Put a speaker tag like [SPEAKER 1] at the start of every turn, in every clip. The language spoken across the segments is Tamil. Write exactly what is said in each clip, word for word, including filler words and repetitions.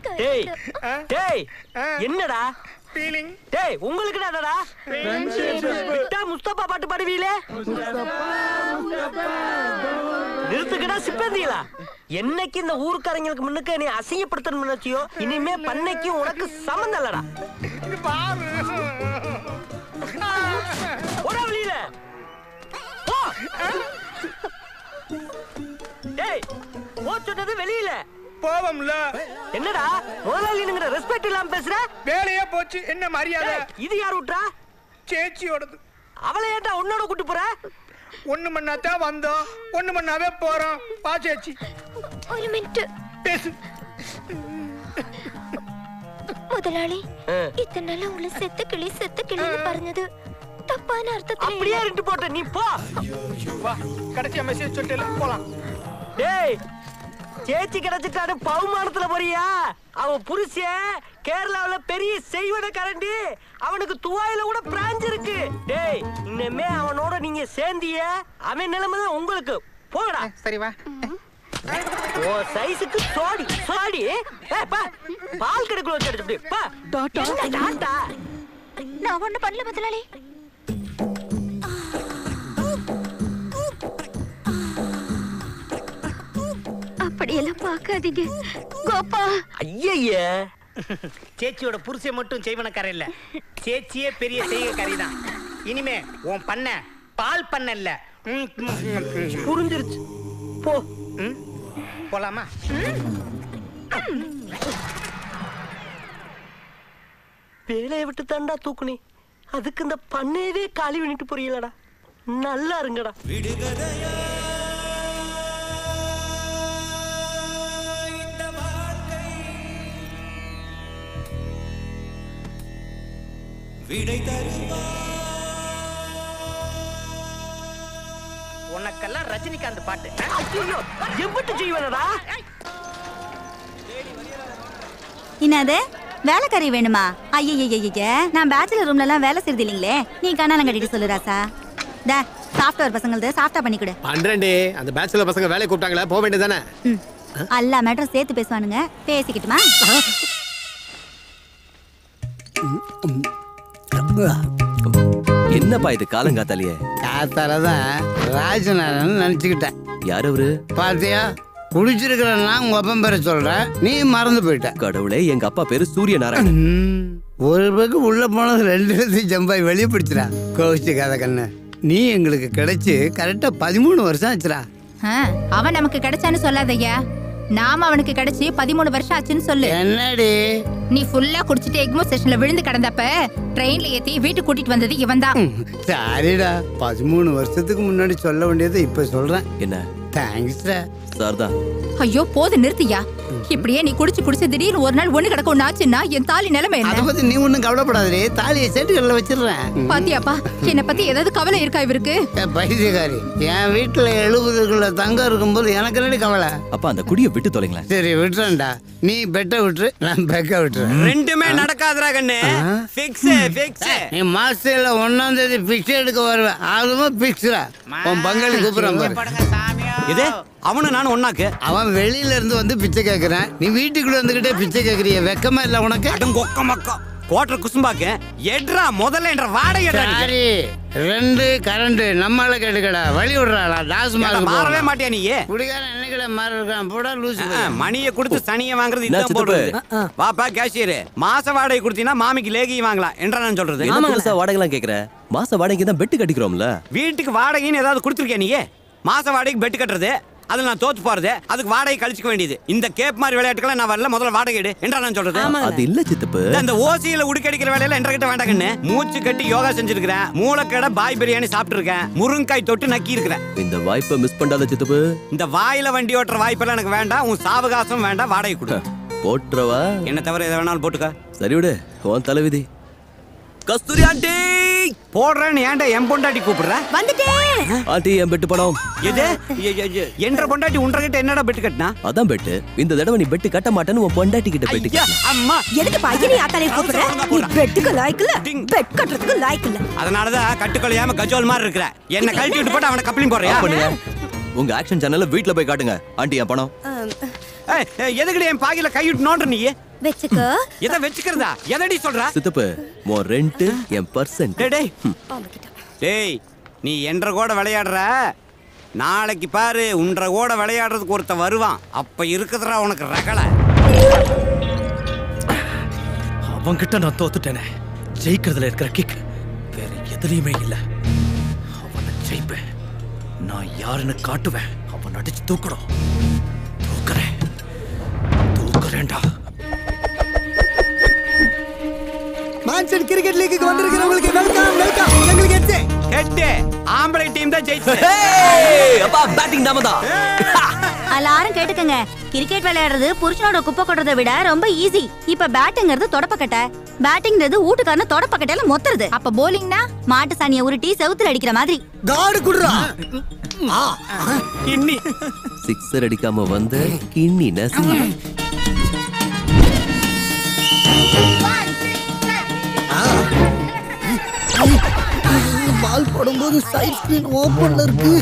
[SPEAKER 1] டேய் டேய் என்னடா
[SPEAKER 2] ஃபீலிங்
[SPEAKER 1] டேய் உங்களுக்கு என்னடா விட்டா முஸ்தபா பாட்டு பாடுவீங்களே நிறுத்துக்கடா சிப்பந்திகளா என்னைக்கு இந்த ஊர்க்காரங்களுக்கு முன்னுக்கு நீ அசிங்கப்படுத்தணும் நினைச்சியோ இனிமே பண்ணைக்கும் உனக்கு சம்மந்தம் இல்லடா போடா வெளியில போ டேய் போ சொன்னது வெளியில
[SPEAKER 2] போவம்ல
[SPEAKER 1] என்னடா முதலாளிங்கிற ரெஸ்பெக்ட் இல்லாம பேசுற
[SPEAKER 2] வேலையே போச்சு என்ன மரியாதை
[SPEAKER 1] இது யார் விட்டா
[SPEAKER 2] சேச்சியோடது
[SPEAKER 1] அவளை ஏன்டா உன்னோட கூட்டு போற
[SPEAKER 2] ஒண்ணு மண்ணாதான் வந்தோம் ஒண்ணு மண்ணாவே போறோம் பா சேச்சி
[SPEAKER 3] ஒரு மினிட்
[SPEAKER 2] பேசு
[SPEAKER 3] முதலாளி இத்தனை நாள் உங்களை செத்து கிளி செத்து கிளின்னு പറഞ്ഞது தப்பான அர்த்தத்துல
[SPEAKER 1] அப்படியே இருந்து போட்ட நீ போ
[SPEAKER 2] வா கடைசியா மெசேஜ் சொல்லிட்டு போலாம்
[SPEAKER 1] டேய் சேச்சி கிடைச்சிட்டாரு பவுமானத்துல போறியா அவன் புருஷன் கேரளாவுல பெரிய செய்வன கரண்டி அவனுக்கு துவாயில கூட பிரான்ச் இருக்கு டேய் இன்னமே அவனோட நீங்க சேர்ந்திய அவன் நிலைமை உங்களுக்கு போகடா
[SPEAKER 2] சரி வா
[SPEAKER 1] ஓ சைஸுக்கு சோடி சோடி பால் கடைக்குள்ள வச்சு டாட்டா
[SPEAKER 3] நான் ஒண்ணு பண்ணல முதலாளி அப்படியெல்லாம் பார்க்காதீங்க கோபா
[SPEAKER 1] ஐயய்யே
[SPEAKER 2] சேச்சியோட புருஷன் மட்டும் செய்வனக்கார இல்ல சேச்சியே பெரிய செய்கைக்காரி தான் இனிமே உன் பண்ண பால் பண்ண இல்ல
[SPEAKER 1] புரிஞ்சிருச்சு போ
[SPEAKER 2] போலாமா
[SPEAKER 1] வேலையை விட்டு தாண்டா தூக்குனே அதுக்கு இந்த பண்ணையவே காலி பண்ணிட்டு போறீங்களடா நல்லா இருங்கடா
[SPEAKER 2] உனக்கெல்லாம் ரஜினிகாந்த் பாட்டு
[SPEAKER 1] எம்பிட்டு செய்வனடா
[SPEAKER 4] என்னது வேலைக்காரி வேணுமா? ஐயய்யய்ய நான் பேச்சுலர் ரூம்ல எல்லாம் வேலை செய்யறது இல்லீங்களே, நீ கண்ணாலம் கட்டிட்டு சொல்லு ராசா. டே சாஃப்ட்வேர் பசங்களது சாஃப்ட்டா பண்ணி கொடு.
[SPEAKER 5] பண்றேன்டி. அந்த பேச்சுலர் பசங்க வேலை கூப்பிட்டாங்களே, போக வேண்டியதானே?
[SPEAKER 4] எல்லா மேட்டரும் சேர்த்து பேசுவானுங்க, பேசிக்கிட்டுமா?
[SPEAKER 6] என்னப்பா இது காலங்காத்தாலியே?
[SPEAKER 7] காத்தாலதான் ராஜநாதன் நினைச்சுக்கிட்டேன்.
[SPEAKER 6] யார் அவரு?
[SPEAKER 7] பாத்தியா, குடிச்சிருக்கிறன்னா உங்க அப்பா பேரை சொல்றேன், நீ மறந்து போயிட்ட.
[SPEAKER 6] கடவுளே, எங்க அப்பா பேரு சூரிய நாராயணன்.
[SPEAKER 7] ஒரு பக்கம் உள்ள போனது ரெண்டு இடத்தையும் ஜம்பாய் வெளியே பிடிச்சிடா. கோவிச்சுக்காத கண்ணு, நீ எங்களுக்கு கிடைச்சு கரெக்டா பதிமூணு வருஷம் ஆச்சுடா.
[SPEAKER 4] அவன் நமக்கு கிடைச்சான்னு சொல்லாதய்யா, நாம அவனுக்கு கிடைச்சி பதிமூணு வருஷம் ஆச்சுன்னு சொல்லு.
[SPEAKER 7] என்னடி
[SPEAKER 4] நீ ஃபுல்லா குடிச்சிட்டு எக்மோ ஸ்டேஷன்ல விழுந்து கிடந்தப்ப ட்ரெயின்ல ஏத்தி வீட்டுக்கு கூட்டிட்டு வந்தது இவன் தான்.
[SPEAKER 7] சாரிடா, பதிமூணு வருஷத்துக்கு முன்னாடி சொல்ல வேண்டியதை இப்ப சொல்றேன்.
[SPEAKER 6] என்ன?
[SPEAKER 7] தேங்க்ஸ்டா.
[SPEAKER 6] சார்தான்.
[SPEAKER 4] ஐயோ போது நிறுத்தியா. இப்படியே நீ குடிச்சு குடிச்சு திடீர்னு ஒரு நாள் ஒண்ணு கிடக்க ஒண்ணு ஆச்சுன்னா என் தாலி நிலைமை என்ன?
[SPEAKER 7] அதை பத்தி நீ ஒண்ணும் கவலைப்படாதே, தாலியை சேட்டுக்கல்ல வச்சிடுறேன்.
[SPEAKER 4] பாத்தியாப்பா, என்ன பத்தி ஏதாவது கவலை இருக்கா இவருக்கு?
[SPEAKER 7] பைத்தியக்காரி, என் வீட்டுல எழுபதுக்குள்ள தங்கம் இருக்கும்போது எனக்கு என்னடி கவலை?
[SPEAKER 6] அப்ப அந்த குடியை விட்டு தொலைங்களேன்.
[SPEAKER 7] சரி விட்டுறேன்டா, நீ பெட்ட விட்டுரு, நான் பெக்க விட்டுறேன்.
[SPEAKER 8] ரெண்டுமே நடக்காதுடா கண்ணு. Fix fix.
[SPEAKER 7] நீ மாசத்துல ஒன்னாம் தேதி பிக்ஸ் எடுக்க வருவேன், அதுவும் பிக்ஸ்டா. உன் பங்காளி கூப்பிடுறான் பாரு.
[SPEAKER 8] இது அவனு நானும் ஒண்ணாக்கு.
[SPEAKER 7] அவன் வெளியில இருந்து வந்து பிச்சை கேக்குறான், நீ வீட்டுக்குள்ள வந்துகிட்டே பிச்சை கேக்குறிய, வெக்கமா இல்ல உனக்கு?
[SPEAKER 8] அடம் கொக்க மக்கா கோட்டர் குசும்பாக்கு எட்ரா முதல்ல என்ற வாடகை.
[SPEAKER 7] சரி, ரெண்டு கரண்ட் நம்மால கேட்டுக்கடா, வழி விடுறாளா? டாஸ்
[SPEAKER 8] மாறவே மாட்டியா நீ?
[SPEAKER 7] குடிகாரன் என்னைக்கட மாற இருக்கான், போடா லூசு.
[SPEAKER 8] மணியை கொடுத்து சனியை வாங்குறது இதான் போடுறது. வாப்பா கேஷியர், மாச வாடகை கொடுத்தீங்கன்னா மாமிக்கு லேகியும் வாங்கலாம் என்றா நான் சொல்றது.
[SPEAKER 6] மாச வாடகை எல்லாம் கேக்குற? மாச வாடகைக்கு தான் பெட்டு கட்டிக்கிறோம்ல.
[SPEAKER 8] வீட்டுக்கு வாடகைன்னு ஏதாவது கொடுத்துருக்கியா நீ? மாச வாடகைக்கு பெட்டு கட்டுறது, அதுல நான் தோத்து போறது, அதுக்கு வாடகை கழிச்சுக்க வேண்டியது. இந்த கேப் மாதிரி விளையாட்டுகளை நான் வரல, முதல்ல வாடகை எடு என்றா நான் சொல்றது.
[SPEAKER 6] அது இல்ல சித்தப்பு,
[SPEAKER 8] அந்த ஓசியில உடுக்கடிக்கிற வேலையில என்ற கிட்ட வேண்டாங்கன்னு மூச்சு கட்டி யோகா செஞ்சிருக்கிறேன், மூளைக்கடை பாய் பிரியாணி சாப்பிட்டு இருக்கேன், முருங்காய் தொட்டு நக்கி இருக்கிறேன்.
[SPEAKER 6] இந்த வாய்ப்பை மிஸ் பண்ணாத சித்தப்பு.
[SPEAKER 8] இந்த வாயில வண்டி ஓட்டுற வாய்ப்பெல்லாம் எனக்கு வேண்டாம், உன் சாவகாசம் வேண்டாம், வாடகை கொடு.
[SPEAKER 6] போட்டுறவா?
[SPEAKER 8] என்ன தவிர எதை வேணாலும் போட்டுக்க.
[SPEAKER 6] சரி விடு, உன் தலைவிதி. கஸ்தூரி ஆண்டி
[SPEAKER 8] போடுறேன்னு ஏன்டா என் பொண்டாட்டி கூப்பிடுற?
[SPEAKER 4] வந்துட்டேன்
[SPEAKER 6] ஆண்டி, என் பெட்டு பணம்.
[SPEAKER 8] எது? என்ற பொண்டாட்டி உன்ற கிட்ட என்னடா பெட்டு கட்டினா?
[SPEAKER 6] அதான் பெட்டு. இந்த தடவை நீ பெட்டு கட்ட மாட்டேன்னு உன் பொண்டாட்டி கிட்ட பெட்டு கட்டினா.
[SPEAKER 8] அம்மா,
[SPEAKER 4] எதுக்கு பையனை ஆத்தாலே கூப்பிடுற? நீ பெட்டுக்கு லாய்க்கு இல்ல, பெட் கட்டுறதுக்கு லாய்க்கு இல்ல.
[SPEAKER 8] அதனாலதான் கட்டுக்கொள்ளையாம கஜோல் மாதிரி இருக்கிற. என்ன கழட்டி விட்டு போட்டு அவனை கப்ளிங் போடுறியா?
[SPEAKER 6] உங்க ஆக்ஷன் சேனல்ல வீட்ல போய் காட்டுங்க. ஆண்டி, என் பணம்.
[SPEAKER 8] எதுக்குடி என் பாகில கை விட்டு நோண்ட நீ?
[SPEAKER 4] வெச்சுக்கோ.
[SPEAKER 8] எதை வெச்சுக்கிறதா? எதடி சொல்ற?
[SPEAKER 6] சித்தப்பு உன் ரெண்ட் என் பர்சன்ட்.
[SPEAKER 8] டேய் டேய் டேய் நீ என்ற கூட விளையாடுற, நாளைக்கு பாரு உன்ற கூட விளையாடுறதுக்கு ஒருத்த வருவான், அப்ப இருக்குதுடா உனக்கு ரகலை.
[SPEAKER 9] அவன்கிட்ட நான் தோத்துட்டேனே. ஜெயிக்கிறதுல இருக்கிற கிக் வேற எதுலயுமே இல்ல. அவனை ஜெயிப்பேன், நான் யாருன்னு காட்டுவேன். அவன் அடிச்சு தூக்கணும். தூக்குறேன் தூக்குறேன்டா.
[SPEAKER 7] மான்சன் கிரிக்கெட் லீக்குக்கு வந்திருக்கிறவங்களுக்கு வெல்கம் வெல்கம். எங்களுக்கு எட்டு
[SPEAKER 8] எட்டு ஆம்பளை டீம் தான் ஜெயிச்சு.
[SPEAKER 6] அப்பா பேட்டிங் நாம தான்.
[SPEAKER 4] எல்லாரும் கேட்டுக்கங்க, கிரிக்கெட் விளையாடுறது புருஷனோட குப்பை கொட்டுறதை விட ரொம்ப ஈஸி. இப்ப பேட்டிங்கிறது தொடப்பக்கட்டை, பேட்டிங்கிறது வீட்டுக்காரன தொடப்பக்கட்டையில மொத்துறது. அப்ப போலிங்னா மாட்டு சாணியை உருட்டி செவுத்துல அடிக்கிற மாதிரி.
[SPEAKER 7] காடு குடுறா.
[SPEAKER 8] கிண்ணி
[SPEAKER 6] சிக்ஸர் அடிக்காம வந்த கிண்ணி நசி.
[SPEAKER 7] பால் போடும்போது சைட் ஸ்கிரீன் ஓபன்ல இருக்கு.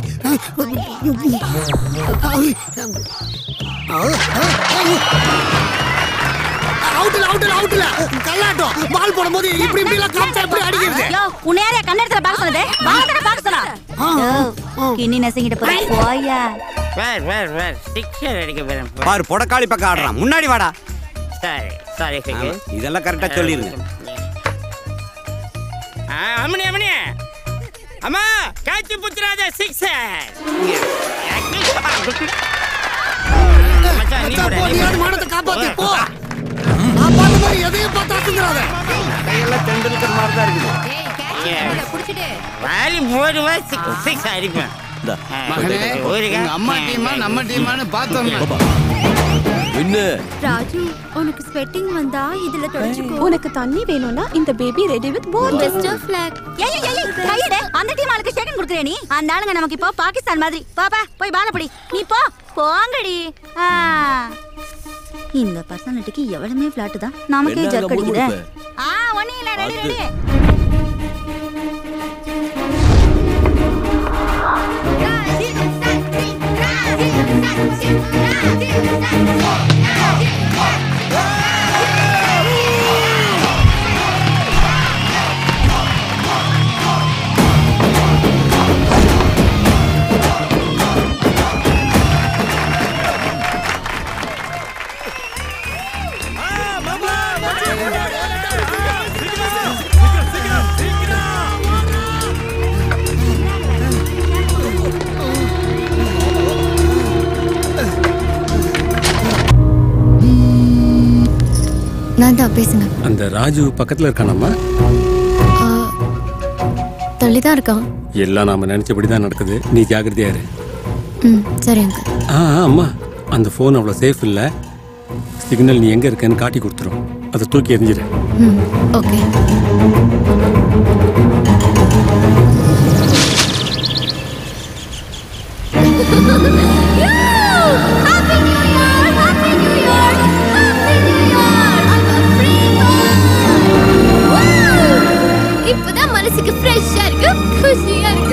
[SPEAKER 7] அவுட்ல அவுட்ல அவுட்ல கல்லாட்டம். பால் போடும்போது இப்படி இப்படி எல்லாம் காப்சா இப்படி அடிக்குது.
[SPEAKER 4] யோ உன்னையாரே கண்ணெடுத்துல பாக்க சொன்னதே? பாலதட பாக்க சொன்னா. கிண்ணி நசிங்கிட்ட போய் போயா.
[SPEAKER 2] வேர் வேர் வேர் சிக்ஸர் அடிக்க போறேன்.
[SPEAKER 8] பாரு பொடக்காளி பக்கம் ஆடுறான். முன்னாடி வாடா.
[SPEAKER 2] சரி சாரி
[SPEAKER 8] ஆமா, இதெல்லாம் கரெக்டா சொல்லிருங்க.
[SPEAKER 2] ஆ அம்மனி அம்மனி அம்மா காச்சி புத்ராத சிக்ஸர். மச்சான் நீ போடு நீ
[SPEAKER 7] போடு மானத்தை காப்பாத்து போ. நான் பாத்த மாதிரி எதையும் பார்த்து அசந்துறாத.
[SPEAKER 8] கையெல்லாம் தெண்டல்கர் மாதிரி தான் இருக்குது.
[SPEAKER 2] ஏய் புடிச்சிடு வாலி போடு வா சிக்ஸ் அடிப்பேன்.
[SPEAKER 7] மகனே உங்க அம்மா டீமா நம்ம டீமான்னு பார்த்தோம்.
[SPEAKER 6] என்ன
[SPEAKER 3] ராஜு உனக்கு ஸ்வெட்டிங் வந்தா இதுல தொடச்சுக்கோ.
[SPEAKER 10] உனக்கு தண்ணி வேணும்னா இந்த பேபி ரெடி வித் போர்.
[SPEAKER 3] Best of luck.
[SPEAKER 4] ஏய் ஏய் ஏய் கையடே, அந்த டீம் ஆளுக்கு செகண்ட் குடுக்குறே நீ. அந்த ஆளுங்க நமக்கு இப்போ பாகிஸ்தான் மாதிரி. பாப்பா போய் பால புடி. நீ போ போங்கடி. ஆ இந்த பர்சனாலிட்டிக்கு எவ்வளவுமே ஃபிளாட் தான். நமக்கே ஜர்க் அடிக்குதே. ஆ ஒண்ணே இல்ல, ரெடி ரெடி.
[SPEAKER 3] நான் தான் பேசுங்க.
[SPEAKER 5] அந்த ராஜு பக்கத்துல இருக்கானம்மா?
[SPEAKER 3] தள்ளி தான் இருக்கான்.
[SPEAKER 5] எல்லாம் நாம நினைச்சபடி தான் நடக்குது. நீ ஜாக்கிரதையா இரு.
[SPEAKER 3] ம் சரி அங்கிள்.
[SPEAKER 5] ஆ அம்மா அந்த ஃபோன் அவ்வளோ சேஃப் இல்லை. சிக்னல் நீ எங்கே இருக்கேன்னு காட்டி கொடுத்துரும். அதை தூக்கி எறிஞ்சிரு.
[SPEAKER 3] ம் ஓகே. இப்பதான் மனசுக்கு ஃப்ரெஷ்ஷா இருக்கு, குஷியா இருக்கு.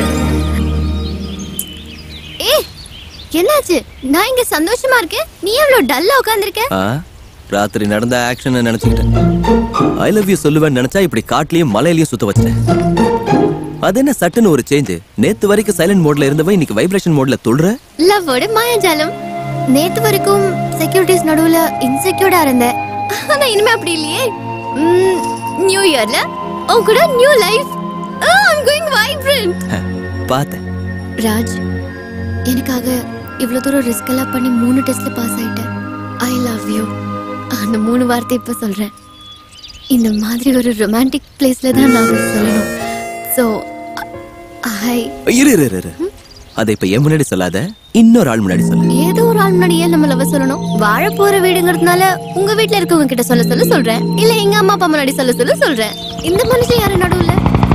[SPEAKER 3] ஏய் என்னாச்சு? நான் இங்க சந்தோஷமா இருக்கேன், நீ எவ்வளவு டல்லா உட்கார்ந்திருக்க?
[SPEAKER 6] ராத்திரி நடந்த ஆக்ஷனை நினைச்சுக்கிட்டேன். ஐ லவ் யூ சொல்லுவேன்னு நினைச்சா இப்படி காட்டுலயும் மலையிலயும் சுத்த வச்சிட்டேன். அது என்ன சட்டுன்னு ஒரு சேஞ்ச்? நேத்து வரைக்கும் சைலண்ட் மோட்ல இருந்தவ இன்னைக்கு வைப்ரேஷன் மோட்ல துள்ற.
[SPEAKER 3] லவ்வோட மாயாஜாலம். நேத்து வரைக்கும் செக்யூரிட்டிஸ் நடுவுல இன்செக்யூர்டா இருந்தேன். ஆனா இனிமே அப்படி இல்லையே. நியூ இயர்ல உன் கூட new life. I am going vibrant.
[SPEAKER 6] பாத்தேன்
[SPEAKER 3] ராஜ், எனக்காக இவ்வளவு தூரம் ரிஸ்க் எல்லாம் பண்ணி மூணு டெஸ்ட்ல பாஸ் ஆயிட்டேன். I love you. அந்த மூணு வார்த்தை இப்ப சொல்றேன். இந்த மாதிரி ஒரு ரொமான்டிக் பிளேஸ்ல தான் நான் சொல்லணும். சோ ஐ
[SPEAKER 6] இரு இரு இரு அதை இப்ப என் முன்னாடி சொல்லாத, இன்னொரு ஆள் முன்னாடி சொல்லு.
[SPEAKER 3] ஏதோ ஒரு ஆள் முன்னாடி ஏன் நம்ம லவ் சொல்லணும்? வாழ போற வீடுங்கிறதுனால உங்க வீட்ல இருக்கவங்க கிட்ட சொல்ல சொல்ல சொல்றேன், இல்ல எங்க அம்மா அப்பா முன்னாடி சொல்ல சொல்ல சொல்றேன். இந்த மனுஷன் யாரு நடுவுல?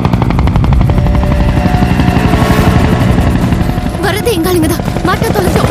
[SPEAKER 3] வரது எங்க ஆளுங்க தான். மாட்ட தொலைச்சோம்.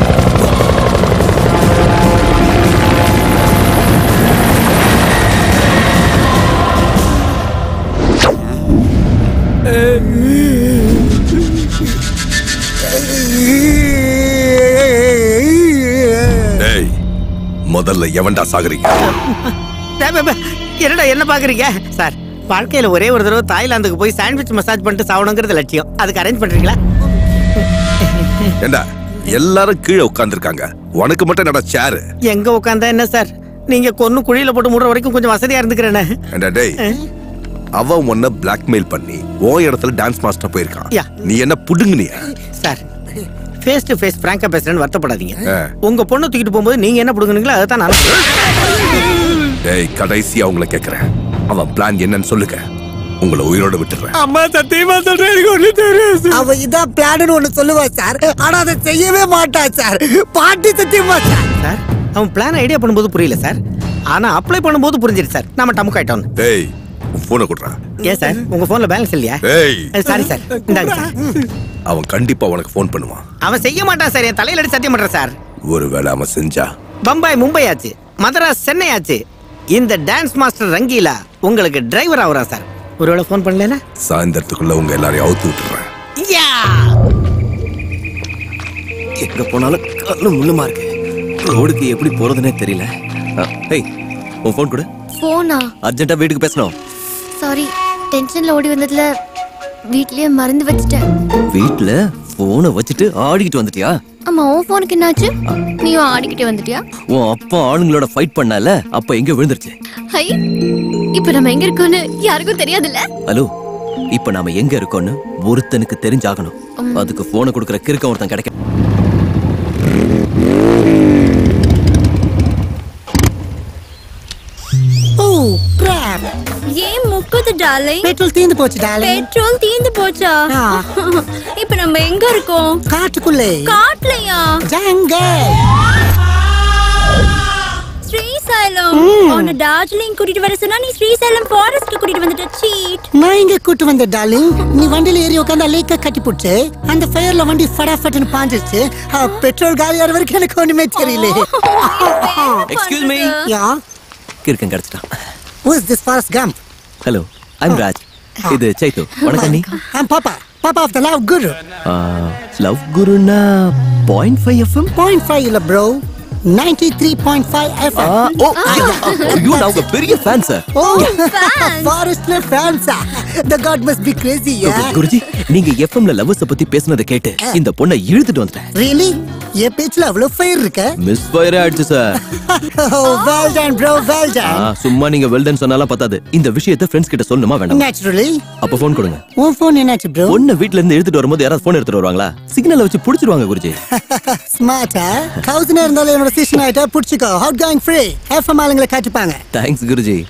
[SPEAKER 11] முதல்ல எவன்டா சாகுறீங்க?
[SPEAKER 2] என்னடா என்ன பாக்குறீங்க சார்? வாழ்க்கையில ஒரே ஒரு தடவை தாய்லாந்துக்கு போய் சாண்ட்விச் மசாஜ் பண்ணிட்டு சாவணுங்கிறது லட்சியம். அதுக்கு அரேஞ்ச் பண்றீங்களா?
[SPEAKER 11] ஏண்டா எல்லாரும் கீழே உட்கார்ந்துருக்காங்க, உனக்கு மட்டும் என்னடா சேரு?
[SPEAKER 2] எங்க உட்கார்ந்தா என்ன சார்? நீங்க கொன்னு குழியில போட்டு மூடுற வரைக்கும் கொஞ்சம் வசதியா இருந்துக்கிறேனே.
[SPEAKER 11] ஏண்டா டேய், அவன் உன்னை பிளாக்மெயில் பண்ணி உன் இடத்துல டான்ஸ் மாஸ்டர் போயிருக்கான். நீ என்ன புடுங்குனியா?
[SPEAKER 2] சார் ஃபேஸ் டு ஃபேஸ் பிராங்கா பேசுறேன்னு வருத்தப்படாதீங்க. உங்க பொண்ணு தூக்கிட்டு போகும்போது நீங்க என்ன புடுங்குனீங்களோ அதை தான் நான்.
[SPEAKER 11] டேய் கடைசியா அவங்கள கேக்குறேன், அவன் பிளான் என்னன்னு சொல்லுங்க, உங்களை உயிரோட விட்டுறேன்.
[SPEAKER 7] அம்மா சத்தியமா சொல்றேன், எனக்கு ஒண்ணு தெரியாது. அவ இதான் பிளான் ஒண்ணு சொல்லுவா சார், ஆனா அதை செய்யவே மாட்டா சார். பாட்டி சத்தியமா சார்.
[SPEAKER 2] சார் அவன் பிளான் ஐடியா பண்ணும்போது புரியல சார், ஆனா அப்ளை பண்ணும்போது புரிஞ்சிருச்சு சார். நாம டமுக் ஆயிட்டோம்.
[SPEAKER 11] டேய் உன் போனை கொடுறா.
[SPEAKER 2] ஏன் சார் உங்க போன்ல பேலன்ஸ் இல்லையா?
[SPEAKER 11] டேய்
[SPEAKER 2] சாரி சார், இந்தாங்க சார்.
[SPEAKER 11] அவன் கண்டிப்பா உனக்கு ஃபோன் பண்ணுவான்.
[SPEAKER 2] அவன் செய்ய மாட்டான் சார், என் தலையில அடி சத்தியம் பண்றேன் சார்.
[SPEAKER 11] ஒருவேளை அவன் செஞ்சா
[SPEAKER 2] பம்பாய் மும்பை ஆச்சு, மதராஸ் சென்னை ஆச்சு, இந்த டான்ஸ் மாஸ்டர் ரங்கீலா உங்களுக்கு டிரைவர் ஆகுறா சார். ஒருவேளை ஃபோன் பண்ணலனா
[SPEAKER 11] சாயந்தரத்துக்குள்ள உங்க எல்லாரையும் அவுத்து விட்டுறேன்.
[SPEAKER 6] எங்க போனாலும் கண்ணு முள்ளுமா இருக்கு, ரோடுக்கு எப்படி போறதுன்னே தெரியல. ஏய் உன் ஃபோன் கொடு.
[SPEAKER 3] ஃபோனா?
[SPEAKER 6] அர்ஜென்ட்டா வீட்டுக்கு பேசணும்.
[SPEAKER 3] சாரி, டென்ஷன்ல ஓடி வந்ததுல வீட்லயே மறந்து வச்சிட்டேன்.
[SPEAKER 6] வீட்ல போனை வச்சுட்டு ஆடிக்கிட்டு வந்துட்டியா?
[SPEAKER 3] அம்மா உன் போனுக்கு என்னாச்சு? நீயும் ஆடிக்கிட்டே வந்துட்டியா?
[SPEAKER 6] உன் அப்பா ஆளுங்களோட ஃபைட் பண்ணால அப்ப எங்க விழுந்துருச்சு.
[SPEAKER 3] ஹை, இப்போ நம்ம எங்க இருக்கோம்னு யாருக்கும் தெரியாதுல்ல?
[SPEAKER 6] ஹலோ, இப்ப நாம எங்க இருக்கோம்னு ஒருத்தனுக்கு தெரிஞ்சாகணும். அதுக்கு போனை கொடுக்கற கிறுக்க ஒருத்தன் கிடைக்க.
[SPEAKER 4] ஏன் முக்குது டார்லிங்?
[SPEAKER 7] பெட்ரோல் தீந்து போச்சு டார்லிங்.
[SPEAKER 4] பெட்ரோல் தீந்து போச்சா? இப்போ நம்ம எங்க இருக்கோம்?
[SPEAKER 7] காட்டுக்குள்ளே.
[SPEAKER 4] காட்டுலயா?
[SPEAKER 7] ஜங்கல்.
[SPEAKER 4] ஸ்ரீசைலம். உன்னை டார்ஜிலிங் கூட்டிட்டு வர சொன்னா நீ ஸ்ரீசைலம் ஃபாரஸ்ட் கூட்டிட்டு வந்துட்ட. சீட்.
[SPEAKER 7] நான் இங்க கூட்டு வந்த டார்லிங். நீ வண்டியில ஏறி உட்கார்ந்து லேக்க கட்டி போட்டு அந்த ஃபயர்ல வண்டி ஃபடாஃபட்னு பாஞ்சிருச்சு. பெட்ரோல் காலி ஆற வரைக்கும் எனக்கு ஒண்ணுமே தெரியல.
[SPEAKER 6] Excuse me.
[SPEAKER 7] யா
[SPEAKER 6] கிறுக்கன் கிடைச்சிட்டான்.
[SPEAKER 7] Who is this Forrest Gump?
[SPEAKER 6] Hello, I'm Raj. இது சைத்து. வணக்கம் நீ.
[SPEAKER 7] I'm Papa. Papa of the Love Guru.
[SPEAKER 6] Love Guruனா point five F M?
[SPEAKER 7] point five இல்ல bro. ninety-three point five F M.
[SPEAKER 6] Oh, you now a பெரிய fan sir.
[SPEAKER 7] Oh, Forrestல fans. The god must be crazy, yeah.
[SPEAKER 6] Guruji, நீங்க F M ல லவ்வர்ஸ் பத்தி பேசுனதை கேட்டு இந்த பொண்ணை இழுத்துட்டு வந்துட்டேன்.
[SPEAKER 7] Really? ஏ பேச்சுல அவ்வளவு ஃபயர் இருக்க?
[SPEAKER 6] மிஸ் ஃபயர் ஆயிடுச்சு sir.
[SPEAKER 7] Oh, well done bro, well done.
[SPEAKER 6] சும்மா நீங்க well done சொன்னாலாம் பத்தாது. இந்த விஷயத்தை ஃப்ரெண்ட்ஸ் கிட்ட சொல்லணுமா வேண்டாம்?
[SPEAKER 7] Naturally.
[SPEAKER 6] அப்ப ஃபோன் கொடுங்க.
[SPEAKER 7] உன் ஃபோன் என்னாச்சு bro?
[SPEAKER 6] பொண்ணு வீட்ல இருந்து எடுத்துட்டு வரும்போது யாராவது ஃபோன் எடுத்துட்டு வருவாங்களா? சிக்னல்ல வச்சு புடிச்சிடுவாங்க குருஜி.
[SPEAKER 7] ஸ்மார்ட்டா? கவுசனா இருந்தாலும் என்னோட சீசன் ஆயிட்டா புடிச்சுக்கோ. Hot going free. F M ஆளுங்களை காட்டிப்பாங்க.
[SPEAKER 6] தேங்க்ஸ் குருஜி.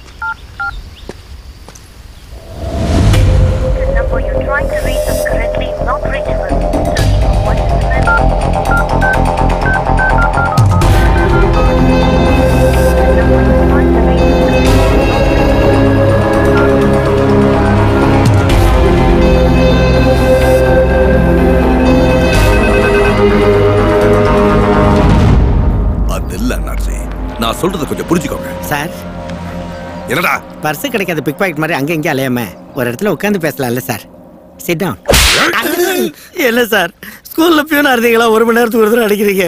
[SPEAKER 11] நான் சொல்றத கொஞ்சம் புரிஞ்சுக்கோங்க
[SPEAKER 2] சார்.
[SPEAKER 11] என்னடா
[SPEAKER 2] பர்ஸ் கிடைக்காத பிக் பாக்கெட் மாதிரி அங்க இங்க அலையாம ஒரு இடத்துல உட்கார்ந்து பேசலாம்ல சார்? Sit down. என்ன சார் ஸ்கூல்ல பியூனா இருந்தீங்களா? ஒரு மணி நேரத்துக்கு ஒரு தடவை அடிக்கிறீங்க.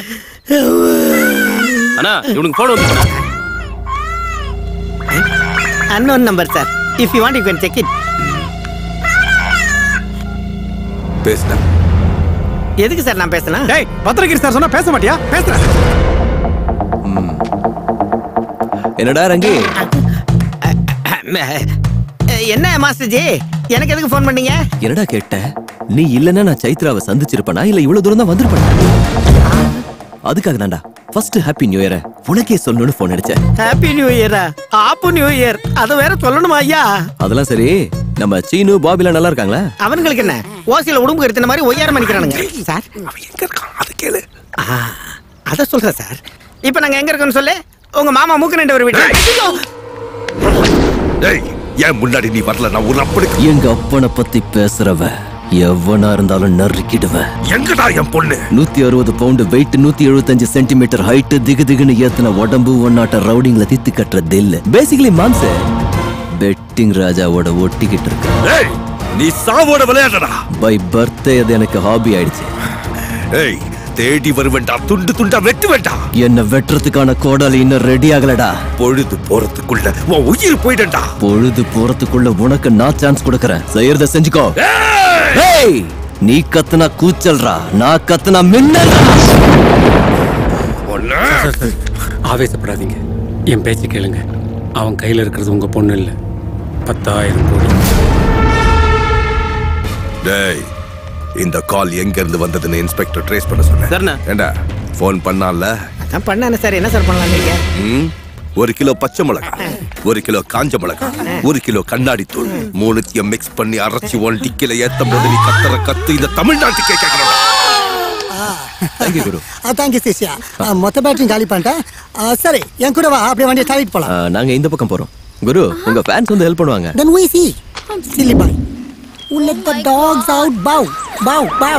[SPEAKER 6] அண்ணா இவனுக்கு போன் வந்து.
[SPEAKER 2] Unknown number sir. If you want you can check it.
[SPEAKER 11] பேசுடா.
[SPEAKER 2] எதுக்கு சார் நான் பேசணும்?
[SPEAKER 9] டேய் பத்திரகிரி சார் சொன்னா பேச மாட்டியா? பேசுறேன்.
[SPEAKER 6] என்னடா ரங்கி?
[SPEAKER 2] என்ன மாஸ்டர் ஜி, எனக்கு எதுக்கு ஃபோன் பண்ணீங்க?
[SPEAKER 6] என்னடா கேட்ட? நீ இல்லன்னா நான் சைத்ராவை சந்திச்சிருப்பேனா இல்ல இவ்வளவு தூரம் தான் வந்திருப்பேன்? அதுக்காக தான்டா ஃபர்ஸ்ட் ஹாப்பி நியூ இயர் உனக்கே சொல்லணும்னு ஃபோன் அடிச்சேன்.
[SPEAKER 2] ஹாப்பி நியூ இயரா? ஆப்பு நியூ இயர் அத வேற சொல்லணுமா ஐயா?
[SPEAKER 6] அதெல்லாம் சரி, நம்ம சீனு பாபிலாம் நல்லா இருக்காங்களா?
[SPEAKER 2] அவங்களுக்கு என்ன ஓசில உடம்பு எடுத்த மாதிரி ஒய்யாரம் பண்ணிக்கிறானுங்க சார்.
[SPEAKER 11] அவன் எங்க இருக்கான் அத கேளு.
[SPEAKER 2] அத சொல்றேன் சார். இப்போ நாங்க எங்க இருக்கோம்னு சொல்லு. உங்க மாமா மூக்கு ரெண்டு ஒரு வீட்டு.
[SPEAKER 11] டேய் ஏன் முன்னாடி நீ வரல? நான் ஒரு அப்பனுக்கு
[SPEAKER 6] எங்க அப்பனை பத்தி பேசுறவ எவனா இருந்தாலும் நறுக்கிடுவேன்.
[SPEAKER 11] எங்கடா என் பொண்ணு?
[SPEAKER 6] நூத்தி அறுபது பவுண்டு வெயிட், நூத்தி எழுபத்தஞ்சு சென்டிமீட்டர் ஹைட், திகு திகுன்னு ஏத்தின உடம்பு, ஒன்னாட்ட ரவுடிங்ல தித்து கட்டுறது இல்ல. பேசிக்கலி மாம்ச பெட்டிங் ராஜாவோட ஒட்டிக்கிட்டு இருக்கு.
[SPEAKER 11] நீ சாவோட விளையாடுறா.
[SPEAKER 6] பை பர்த்டே அது எனக்கு ஹாபி ஆயிடுச்சு.
[SPEAKER 11] ஏய் தேடி வருவேண்டா, துண்டு துண்டா வெட்டு வேண்டா.
[SPEAKER 6] என்ன வெட்டுறதுக்கான கோடாலி இன்னும் ரெடி ஆகலடா.
[SPEAKER 11] பொழுது போறதுக்குள்ள உன் உயிர் போயிடண்டா.
[SPEAKER 6] பொழுது போறதுக்குள்ள உனக்கு நான் சான்ஸ் கொடுக்கறேன். செய்யறத செஞ்சுக்கோ. ஏய், நீ கத்துனா கூச்சல்றா, நான் கத்துனா மின்னல்.
[SPEAKER 5] ஆவேசப்படாதீங்க, என் பேச்சு கேளுங்க. அவன் கையில இருக்கிறது உங்க பொண்ணு இல்ல, பத்தாயிரம் கோடி.
[SPEAKER 11] டேய், இந்த கால் எங்க இருந்து வந்ததுன்னு இன்ஸ்பெக்டர் ட்ரேஸ் பண்ண சொன்னேன். ஏண்டா போன் பண்ணான்ல?
[SPEAKER 2] அதான் பண்ணானே சார். என்ன சார் பண்ணலாம் நீங்க?
[SPEAKER 11] ம், ஒரு கிலோ பச்சை மிளகாய், ஒரு கிலோ காஞ்ச மிளகாய், ஒரு கிலோ கண்ணாடி தூள் மூணுத்தையும் மிக்ஸ் பண்ணி அரைச்சி ஒன் டிக்கில ஏத்தும் போது நீ கத்துற கத்து இந்த தமிழ்நாட்டுக்கே கேட்கணும்.
[SPEAKER 6] தேங்க்யூ குரு.
[SPEAKER 12] தேங்க்யூ சிஷ்யா. மொத்த பேட்டரி காலி பண்ணிட்டேன். சரி, என் கூட வா, அப்படியே வண்டியை தள்ளிட்டு போலாம்.
[SPEAKER 6] நாங்க இந்த பக்கம் போறோம். குரு, உங்க ஃபேன்ஸ் வந்து ஹெல்ப் பண்ணுவாங்க.
[SPEAKER 12] Then we see. Silly boy. Who let the dogs out? Bow, bow, bow.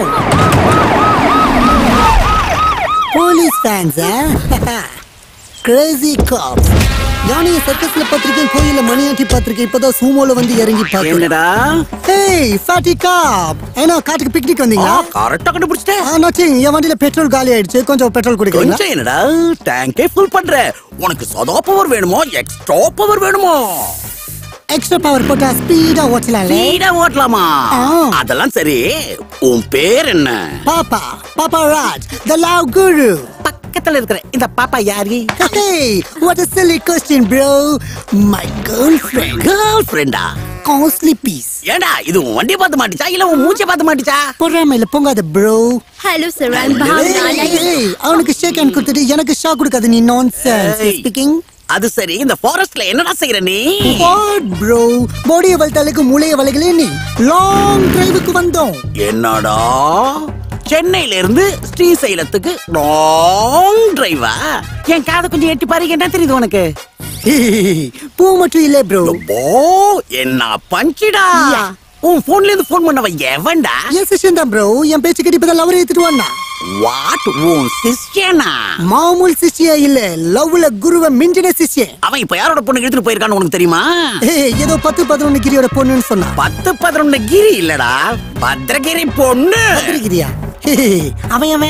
[SPEAKER 12] Police fans, eh? Crazy cops. யானையை சர்க்கஸ்ல பாத்திருக்கேன், கோயில மணியாட்டி பாத்திருக்கேன், இப்பதான் சூமோல வந்து இறங்கி பாத்திருக்கேன். ஏய் ஃபேட்டி காப், ஏன்னா காட்டுக்கு பிக்னிக் வந்தீங்களா?
[SPEAKER 13] கரெக்டா கண்டுபிடிச்சிட்டேன்.
[SPEAKER 12] நோச்சிங், என் வண்டியில பெட்ரோல் காலி ஆயிடுச்சு, கொஞ்சம் பெட்ரோல் குடிக்கிறீங்களா?
[SPEAKER 13] கொஞ்சம் என்னடா, டேங்கே ஃபுல் பண்றேன். உனக்கு சதா பவர் வேணுமோ எக்ஸ்ட்ரா பவர் வேணுமோ?
[SPEAKER 12] எக்ஸ்ட்ரா பவர் போட்டா ஸ்பீடா ஓட்டலாம்.
[SPEAKER 13] ஸ்பீடா ஓட்டலாமா? அதெல்லாம் சரி, உன் பேர் என்ன?
[SPEAKER 12] பாப்பா, பாப்பா ராஜ், the love guru.
[SPEAKER 13] பக்கத்துல இருக்கிற இந்த பாப்பா யாரு?
[SPEAKER 12] Hey, what a silly question, bro. My girlfriend.
[SPEAKER 13] Girlfriend-ஆ?
[SPEAKER 12] Costly piece.
[SPEAKER 13] ஏண்டா, இது உன் வண்டியை பார்த்து மாட்டிச்சா இல்ல உன் மூச்சை பார்த்து மாட்டிச்சா?
[SPEAKER 12] பொறாமையில பொங்காத bro.
[SPEAKER 3] Hello sir, I'm Bhavna.
[SPEAKER 12] Hey, அவனுக்கு ஷேக் ஹேண்ட் கொடுத்துட்டு எனக்கு ஷாக் கொடுக்காத நீ. Nonsense speaking.
[SPEAKER 13] அது சரி, இந்த ஃபாரஸ்ட்ல என்னடா செய்யற நீ?
[SPEAKER 12] வாட் bro, பாடியை வளர்த்தாலுக்கு மூளையை வளைகளே நீ. லாங் டிரைவுக்கு வந்தோம்.
[SPEAKER 13] என்னடா, சென்னையில இருந்து ஸ்ரீசைலத்துக்கு லாங் டிரைவா? என் காதை கொஞ்சம் எட்டி பாரு, என்ன தெரியுது உனக்கு?
[SPEAKER 12] பூ மட்டும் இல்ல bro.
[SPEAKER 13] ஓ, என்ன பஞ்சிடா. உன் போன்ல இருந்து போன் பண்ணவ எவன்டா?
[SPEAKER 12] என் சிஷ்யன் தான் bro. என் பேச்சு கேட்டு இப்பதான் லவ் ஏத்துட்டு வந்தா.
[SPEAKER 13] வாட், உன் சிஷ்யனா?
[SPEAKER 12] மாமூல் சிஷ்யா இல்ல, லவ்ல குருவ மிஞ்சின சிஷ்யன்.
[SPEAKER 13] அவன் இப்ப யாரோட பொண்ணு எடுத்துட்டு போயிருக்கான்னு உனக்கு தெரியுமா?
[SPEAKER 12] ஏதோ பத்து பதினொன்னு கிரியோட பொண்ணுன்னு சொன்னா.
[SPEAKER 13] பத்து பதினொன்னு கிரி இல்லடா, பத்ரகிரி பொண்ணு.
[SPEAKER 12] பத்ரகிரியா? அவன் அவன்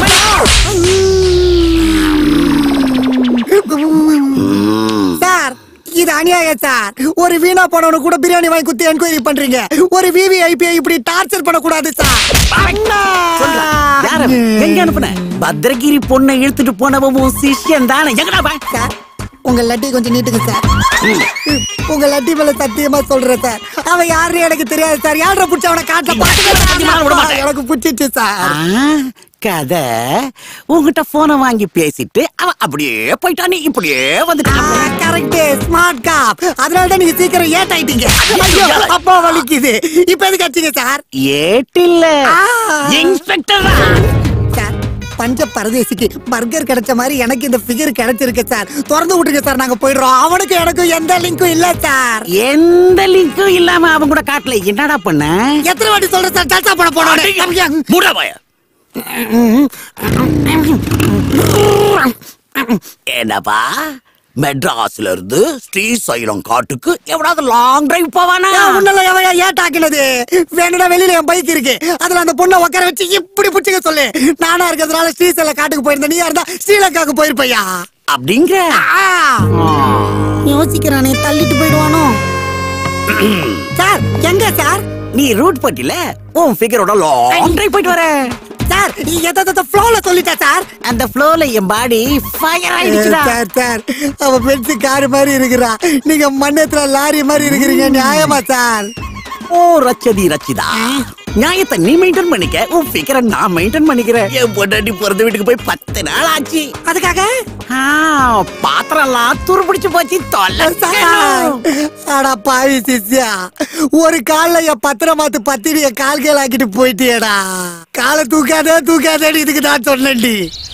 [SPEAKER 12] சார், இது அநியாயம் சார். ஒரு வீணா போனவனு கூட பிரியாணி வாங்கி குத்தி என்கொயரி பண்றீங்க. ஒரு விவிஐபி இப்படி டார்ச்சர் பண்ண கூடாது சார்.
[SPEAKER 13] எங்க அனுப்புன? பத்ரகிரி பொண்ணை இழுத்துட்டு போனவன் உன் சிஷ்யன் தானே? எங்கடா பா?
[SPEAKER 12] சார், உங்க லட்டி கொஞ்சம் நீட்டுங்க சார். உங்க லட்டி மேல சத்தியமா சொல்றேன் சார், அவன் யாருன்னு எனக்கு தெரியாது சார். யார புடிச்ச அவனை காட்ட பாட்டு எனக்கு புடிச்சிச்சு சார்.
[SPEAKER 13] கதை உங்ககிட்ட போனை வாங்கி பேசிட்டு அவன் அப்படியே போயிட்டா, நீ இப்படியே வந்துட்டான்.
[SPEAKER 12] Correct, smart cop. அதனால தான் நீங்க சீக்கிரம் ஏட் ஆயிட்டீங்க. அப்பா வலிக்குது. இப்ப எதுக்கு அடிச்சீங்க சார்?
[SPEAKER 13] ஏட் இல்ல, இன்ஸ்பெக்டர்
[SPEAKER 12] சார். பஞ்ச பரதேசிக்கு பர்கர் கிடைச்ச மாதிரி எனக்கு இந்த ஃபிகர் கிடைச்சிருக்கு சார். திறந்து விட்டுருங்க சார், நாங்க போயிடுறோம். அவனுக்கு எனக்கும் எந்த லிங்கும் இல்ல சார்.
[SPEAKER 13] எந்த லிங்கும் இல்லாம அவன் கூட காட்டல. என்னடா பண்ண?
[SPEAKER 12] எத்தனை வாட்டி சொல்ற சார், டல்சா பண்ண போனோம்.
[SPEAKER 13] மூடாபாய. என்னப்பா, மெட்ராஸ்ல இருந்து ஸ்ரீசைலம் காட்டுக்கு எவ்வளவு லாங் டிரைவ் போவானா?
[SPEAKER 12] உன்னல எவையா ஏட்டாக்கினது? வேணும்னா வெளியில என் பைக் இருக்கு, அதுல அந்த பொண்ணை உட்கார வச்சு இப்படி புடிச்சுக்க சொல்லு. நானா இருக்கிறதுனால ஸ்ரீசைலம் காட்டுக்கு போயிருந்தேன், நீ இருந்தா ஸ்ரீலங்காக்கு போயிருப்பையா?
[SPEAKER 13] அப்படிங்கிற
[SPEAKER 12] யோசிக்கிறானே, தள்ளிட்டு போயிடுவானோ சார். எங்க சார்?
[SPEAKER 13] நீ ரூட் பட்டில உன் ஃபிகரோட லாங் டிரைவ் போயிட்டு வர
[SPEAKER 12] சார். எத ஃப்ளோல சொல்லிட்டா சார்.
[SPEAKER 13] அந்த ஃப்ளோல என் பாடி ஃபயர் ஆயிடுச்சுடா.
[SPEAKER 12] சார் சார், அவ பென்ஸ் கார் மாதிரி இருக்குறா, நீங்க மண்ணத்துல லாரி மாதிரி இருக்கிறீங்க. நியாயமா சார்?
[SPEAKER 13] ஓ ரச்சதி ரச்சிதா, நியாயத்தை நீ மெயின்டைன் பண்ணிக்க, உன் ஃபிகரை நான் மெயின்டைன் பண்ணிக்கிறேன். என் பொண்டாட்டி பிறந்த வீட்டுக்கு போய் பத்து நாள் ஆச்சு.
[SPEAKER 12] அதுக்காக
[SPEAKER 13] பாத்திரம் எல்லாம் துரு பிடிச்சு போச்சு. தொல்லை.
[SPEAKER 12] அடா பாவி சிஷ்யா, ஒரு கால்ல என் பத்திரம் மாத்து பத்திரிய கால்கள் ஆக்கிட்டு போயிட்டியடா. காலை தூக்காத தூக்காதேன்னு இதுக்கு நான் சொன்னேன்டி.